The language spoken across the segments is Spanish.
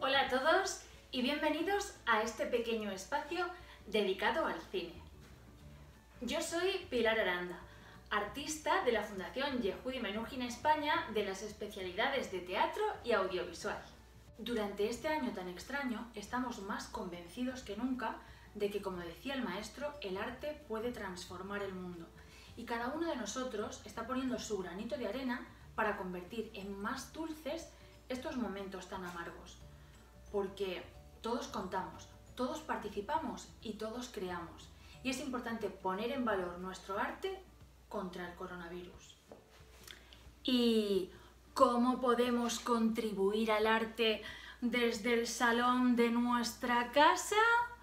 Hola a todos y bienvenidos a este pequeño espacio dedicado al cine. Yo soy Pilar Aranda, artista de la Fundación Yehudi Menuhin España de las especialidades de teatro y audiovisual. Durante este año tan extraño estamos más convencidos que nunca de que, como decía el maestro, el arte puede transformar el mundo y cada uno de nosotros está poniendo su granito de arena para convertir en más dulces estos momentos tan amargos. Porque todos contamos, todos participamos y todos creamos. Y es importante poner en valor nuestro arte contra el coronavirus. ¿Y cómo podemos contribuir al arte desde el salón de nuestra casa?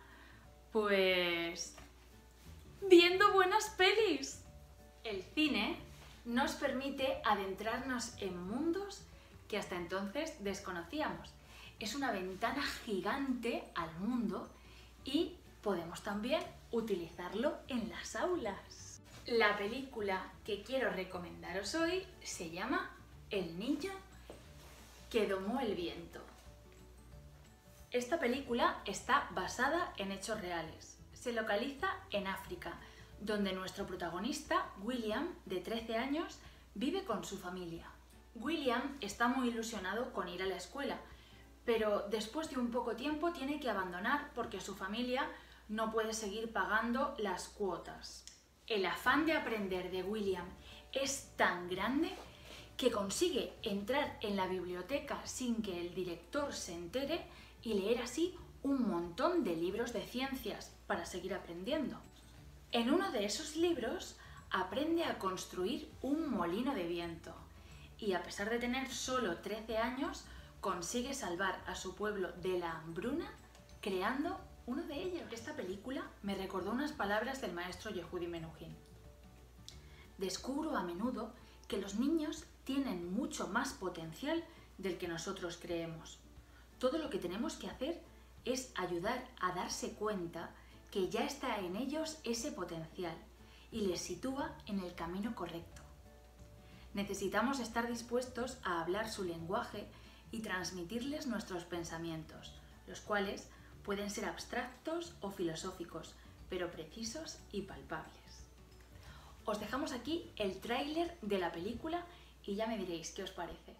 Pues viendo buenas pelis. El cine nos permite adentrarnos en mundos que hasta entonces desconocíamos. Es una ventana gigante al mundo y podemos también utilizarlo en las aulas. La película que quiero recomendaros hoy se llama El niño que domó el viento. Esta película está basada en hechos reales. Se localiza en África, donde nuestro protagonista, William, de 13 años, vive con su familia. William está muy ilusionado con ir a la escuela, pero después de un poco tiempo tiene que abandonar porque su familia no puede seguir pagando las cuotas. El afán de aprender de William es tan grande que consigue entrar en la biblioteca sin que el director se entere y leer así un montón de libros de ciencias para seguir aprendiendo. En uno de esos libros aprende a construir un molino de viento y, a pesar de tener solo 13 años, consigue salvar a su pueblo de la hambruna creando uno de ellos. Esta película me recordó unas palabras del maestro Yehudi Menuhin. Descubro a menudo que los niños tienen mucho más potencial del que nosotros creemos. Todo lo que tenemos que hacer es ayudar a darse cuenta que ya está en ellos ese potencial y les sitúa en el camino correcto. Necesitamos estar dispuestos a hablar su lenguaje y transmitirles nuestros pensamientos, los cuales pueden ser abstractos o filosóficos, pero precisos y palpables. Os dejamos aquí el tráiler de la película y ya me diréis qué os parece.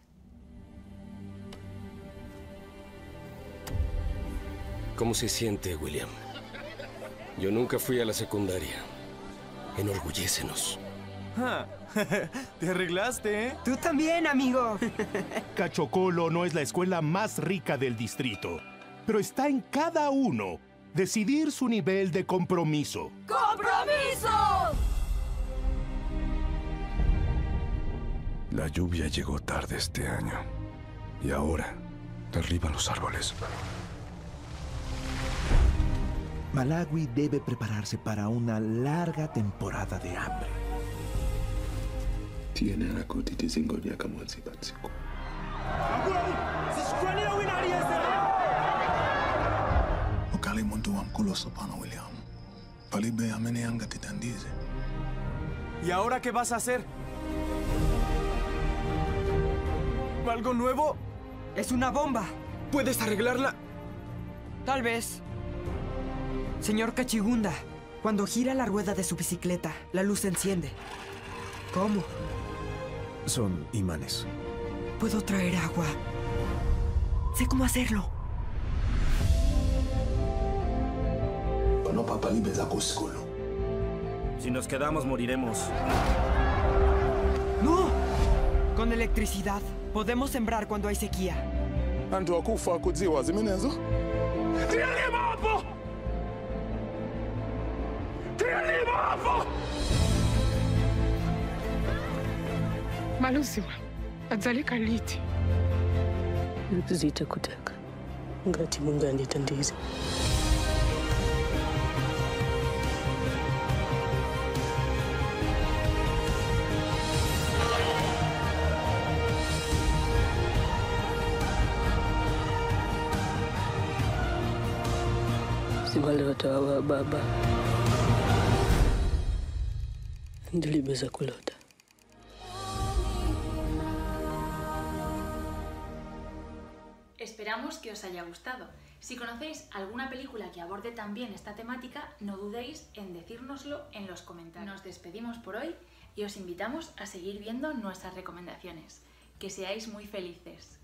¿Cómo se siente, William? Yo nunca fui a la secundaria. Enorgullécenos. Te arreglaste, ¿eh? Tú también, amigo. Cachocolo no es la escuela más rica del distrito, pero está en cada uno decidir su nivel de compromiso. ¡Compromiso! La lluvia llegó tarde este año y ahora derriban los árboles. Malawi debe prepararse para una larga temporada de hambre. Tienen a kutiti zingonya kamwanzi batsiko. Ukali muntu wamkulo sopana William. Palibe amene anga titandize. ¿Y ahora qué vas a hacer? ¿Algo nuevo? Es una bomba. ¿Puedes arreglarla? Tal vez. Señor Cachigunda, cuando gira la rueda de su bicicleta, la luz se enciende. ¿Cómo? Son imanes. Puedo traer agua. Sé cómo hacerlo. No papalibe za kuskolo. Si nos quedamos, moriremos. ¡No! Con electricidad, podemos sembrar cuando hay sequía. Antu akufa kudziwa zimenezo. Tialima hapo! Tialima hapo! Maluziwa, adzaleka liti? Zita kutaka ngati Mungu anditandize. Simalota wa baba ndilibeza kulota. Espera Esperamos que os haya gustado. Si conocéis alguna película que aborde también esta temática, no dudéis en decírnoslo en los comentarios. Nos despedimos por hoy y os invitamos a seguir viendo nuestras recomendaciones. Que seáis muy felices.